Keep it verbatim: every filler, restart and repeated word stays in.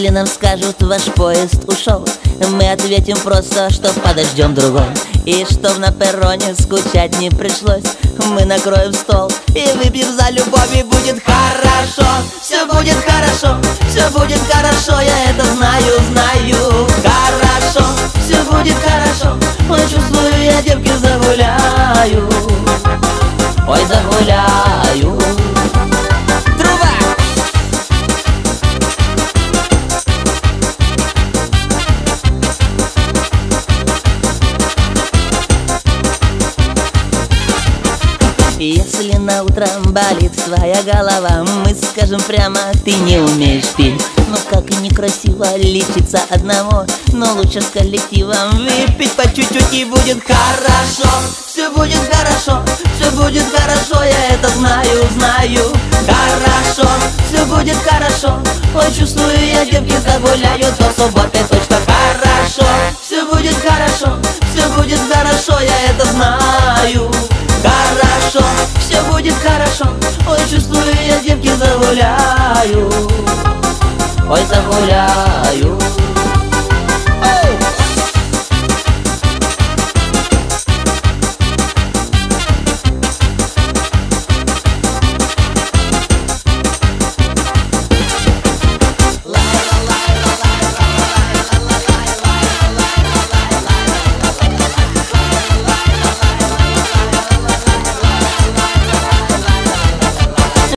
Если нам скажут, ваш поезд ушел, мы ответим просто, что подождем другой. И чтоб на перроне скучать не пришлось, мы накроем стол и выпьем за любовь. И будет хорошо, все будет хорошо, все будет хорошо, я это знаю, знаю. Хорошо, все будет хорошо, ой, чувствую, я девки загуляю, ой, загуляю. Если на утро болит твоя голова, мы скажем прямо, ты не умеешь петь. Ну как и некрасиво лечиться одному, но лучше с коллективом выпить по чуть-чуть, и будет хорошо. Все будет хорошо, все будет хорошо, я это знаю, знаю. Хорошо, все будет хорошо, ой, чувствую, я девки загуляю до субботы точно. Хорошо, все будет хорошо, все будет хорошо, я это знаю. Хорошо, все будет хорошо, ой, чувствую, я девки загуляю, ой, загуляю.